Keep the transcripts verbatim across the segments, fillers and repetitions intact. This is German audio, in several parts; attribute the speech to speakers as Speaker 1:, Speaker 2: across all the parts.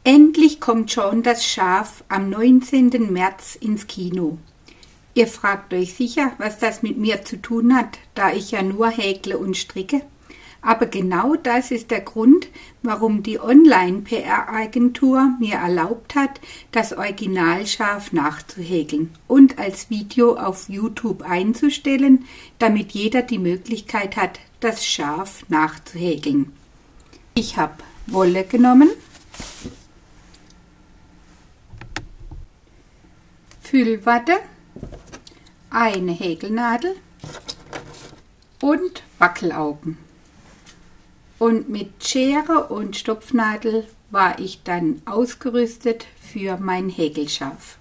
Speaker 1: Endlich kommt Shaun das Schaf am neunzehnten März ins Kino. Ihr fragt euch sicher, was das mit mir zu tun hat, da ich ja nur häkle und stricke. Aber genau das ist der Grund, warum die Online-P R-Agentur mir erlaubt hat, das Originalschaf nachzuhäkeln und als Video auf YouTube einzustellen, damit jeder die Möglichkeit hat, das Schaf nachzuhäkeln. Ich habe Wolle genommen, Füllwatte, eine Häkelnadel und Wackelaugen. Und mit Schere und Stopfnadel war ich dann ausgerüstet für mein Häkelschaf.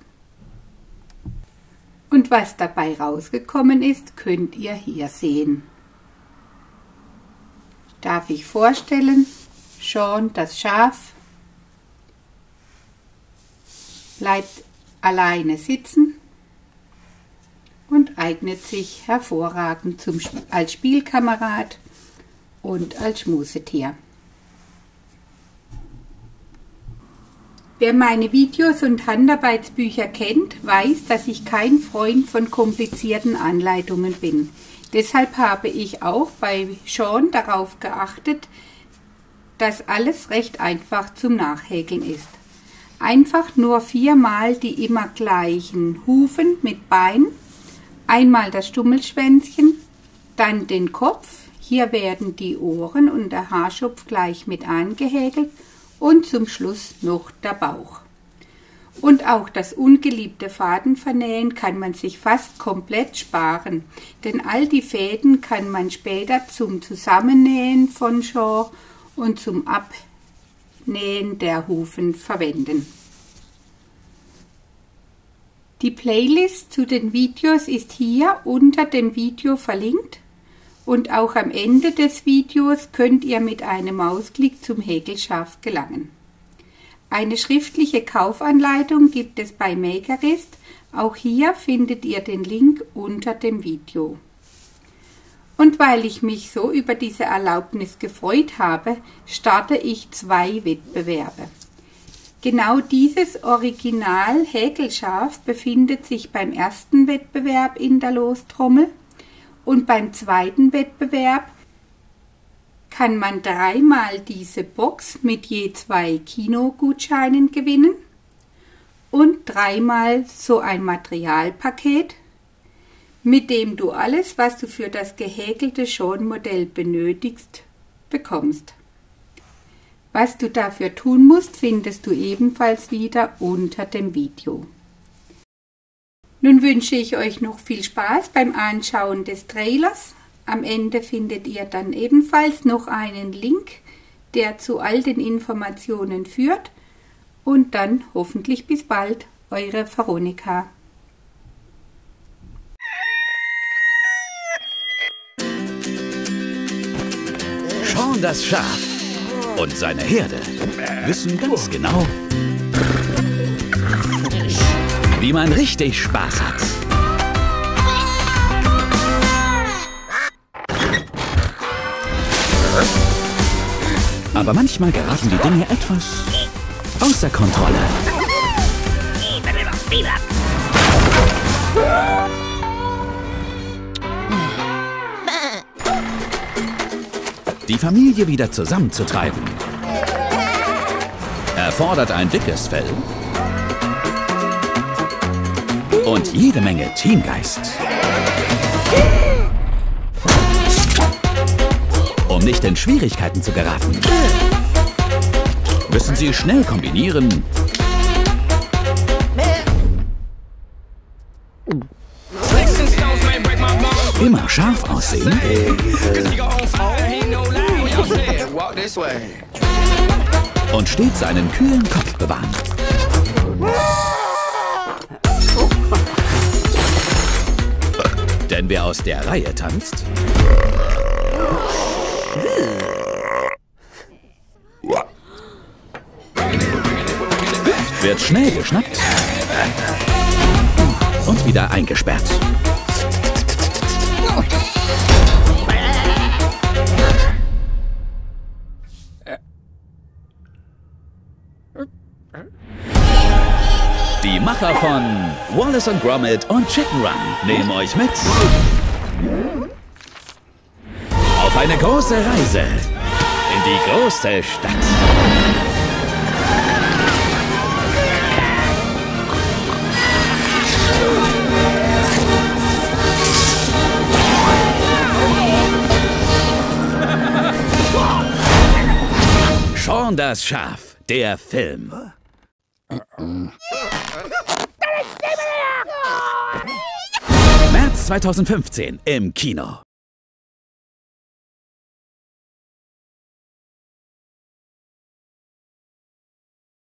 Speaker 1: Und was dabei rausgekommen ist, könnt ihr hier sehen. Darf ich vorstellen, Shaun das Schaf bleibt alleine sitzen und eignet sich hervorragend zum, als Spielkamerad und als Schmusetier. Wer meine Videos und Handarbeitsbücher kennt, weiß, dass ich kein Freund von komplizierten Anleitungen bin. Deshalb habe ich auch bei Shaun darauf geachtet, dass alles recht einfach zum Nachhäkeln ist. Einfach nur viermal die immer gleichen Hufen mit Bein, einmal das Stummelschwänzchen, dann den Kopf, hier werden die Ohren und der Haarschopf gleich mit angehäkelt und zum Schluss noch der Bauch. Und auch das ungeliebte Fadenvernähen kann man sich fast komplett sparen, denn all die Fäden kann man später zum Zusammennähen von Shaun und zum Abnähen der Hufen verwenden. Die Playlist zu den Videos ist hier unter dem Video verlinkt und auch am Ende des Videos könnt ihr mit einem Mausklick zum Häkelschaf gelangen. Eine schriftliche Kaufanleitung gibt es bei Makerist, auch hier findet ihr den Link unter dem Video. Und weil ich mich so über diese Erlaubnis gefreut habe, starte ich zwei Wettbewerbe. Genau dieses Original-Häkelschaf befindet sich beim ersten Wettbewerb in der Lostrommel und beim zweiten Wettbewerb kann man dreimal diese Box mit je zwei Kinogutscheinen gewinnen und dreimal so ein Materialpaket, mit dem du alles, was du für das gehäkelte Shaun-Modell benötigst, bekommst. Was du dafür tun musst, findest du ebenfalls wieder unter dem Video. Nun wünsche ich euch noch viel Spaß beim Anschauen des Trailers. Am Ende findet ihr dann ebenfalls noch einen Link, der zu all den Informationen führt. Und dann hoffentlich bis bald, eure Veronika.
Speaker 2: Shaun das Schaf und seine Herde wissen ganz genau, wie man richtig Spaß hat. Aber manchmal geraten die Dinge etwas außer Kontrolle. Die Familie wieder zusammenzutreiben, erfordert ein dickes Fell und jede Menge Teamgeist. Um nicht in Schwierigkeiten zu geraten, müssen sie schnell kombinieren immer scharf aussehen und stets einen kühlen Kopf bewahren. Denn wer aus der Reihe tanzt, wird schnell geschnappt und wieder eingesperrt. Die Macher von Wallace und Gromit und Chicken Run nehmen euch mit auf eine große Reise in die große Stadt. Shaun das Schaf, der Film. März zweitausendfünfzehn im Kino.